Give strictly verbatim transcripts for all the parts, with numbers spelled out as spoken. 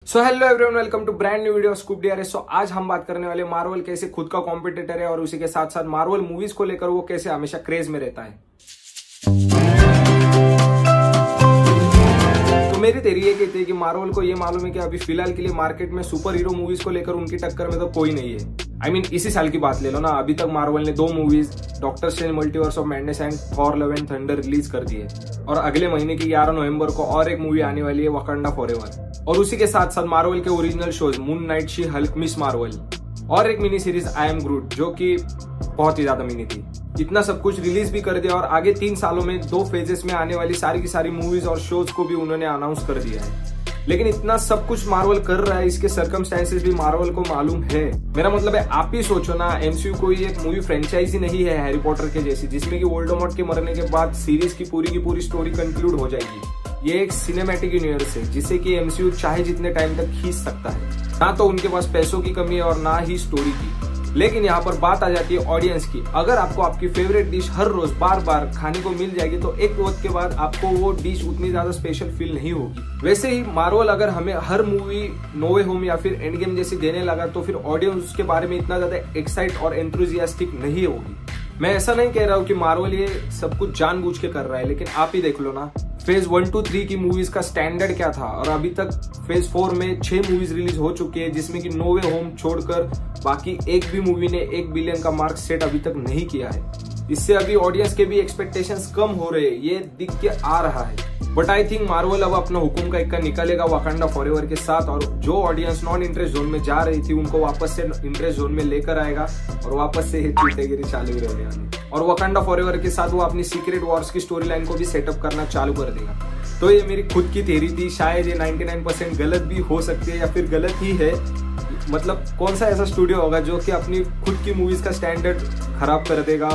So hello everyone, welcome to brand new video scoop DRS. So आज हम बात करने वाले मार्वल कैसे खुद का कॉम्पिटिटर है और उसी के साथ साथ मार्वल मूवीज को लेकर वो कैसे हमेशा क्रेज में रहता है। तो मेरी थ्योरी ये कहती है कि मार्वल को ये मालूम है कि अभी फिलहाल के लिए मार्केट में सुपर हीरो मूवीज को लेकर उनकी टक्कर में तो कोई नहीं है। आई I मीन mean, इसी साल की बात ले लो ना, अभी तक मार्वल ने दो movies Doctor Strange Multiverse of Madness and Thor Love and Thunder release कर दी है और अगले महीने की ग्यारह नवंबर को और एक मूवी आने वाली है वकांडा फॉरएवर। और उसी के साथ साथ मार्वल के original shows Moon Knight, She Hulk, Miss Marvel और एक mini series I am Groot जो कि बहुत ही ज्यादा मिनी थी। इतना सब कुछ रिलीज भी कर दिया और आगे तीन सालों में दो फेजेस में आने वाली सारी की सारी मूवीज और शोज को भी उन्होंने अनाउंस कर दिया है। लेकिन इतना सब कुछ मार्वल कर रहा है, इसके सर्कमस्टेंसेस भी मार्वल को मालूम है। मेरा मतलब है, आप ही सोचो ना, एमसीयू कोई एक मूवी फ्रेंचाइज ही नहीं है हैरी पॉटर के जैसी जिसमें कि वोल्डेमॉर्ट के मरने के बाद सीरीज की पूरी की पूरी स्टोरी कंक्लूड हो जाएगी। ये एक सिनेमैटिक यूनिवर्स है जिसे कि एमसीयू चाहे जितने टाइम तक खींच सकता है। ना तो उनके पास पैसों की कमी है और ना ही स्टोरी की। लेकिन यहाँ पर बात आ जाती है ऑडियंस की। अगर आपको आपकी फेवरेट डिश हर रोज बार बार खाने को मिल जाएगी तो एक वक्त के बाद आपको वो डिश उतनी ज्यादा स्पेशल फील नहीं होगी। वैसे ही मार्वल अगर हमें हर मूवी नो वे होम या फिर एंड गेम जैसी देने लगा तो फिर ऑडियंस उसके बारे में इतना ज्यादा एक्साइट और एंथुसियास्टिक नहीं होगी। मैं ऐसा नहीं कह रहा हूँ कि मार्वल ये सब कुछ जानबूझ के कर रहा है, लेकिन आप ही देख लो ना, फेज वन टू थ्री की मूवीज का स्टैंडर्ड क्या था और अभी तक फेज फोर में छह मूवीज रिलीज हो चुकी है जिसमें कि नो वे होम छोड़कर बाकी एक भी मूवी ने एक बिलियन का मार्क सेट अभी तक नहीं किया है। इससे अभी ऑडियंस के भी एक्सपेक्टेशंस कम हो रहे हैं, ये दिख के आ रहा है। बट आई थिंक मार्वल अब अपना हुकुम का इक्का निकालेगा वकांडा फॉरएवर के साथ और जो ऑडियंस नॉन इंटरेस्ट जोन में जा रही थी उनको वापस से इंटरेस्ट जोन में लेकर आएगा और वापस से चीटेगिरी चालू रहने वाली। और वकांडा फॉरएवर के साथ वो अपनी सीक्रेट वॉर्स की स्टोरी लाइन को भी सेटअप करना चालू कर देगा। तो ये मेरी खुद की थ्योरी थी, शायद ये निन्यानवे परसेंट गलत भी हो सकती है या फिर गलत ही है। मतलब कौन सा ऐसा स्टूडियो होगा जो कि अपनी खुद की मूवीज का स्टैंडर्ड खराब कर देगा।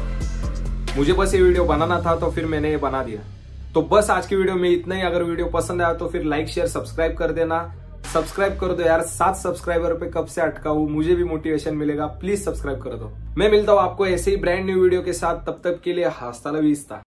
मुझे बस ये वीडियो बनाना था तो फिर मैंने ये बना दिया। तो बस आज की वीडियो में इतना ही। अगर वीडियो पसंद आया तो फिर लाइक शेयर सब्सक्राइब कर देना। सब्सक्राइब कर दो यार, सात सब्सक्राइबर पे कब से अटका हूं, मुझे भी मोटिवेशन मिलेगा। प्लीज सब्सक्राइब कर दो। मैं मिलता हूं आपको ऐसे ही ब्रांड न्यू वीडियो के साथ, तब तक के लिए हस्ता ला विस्ता।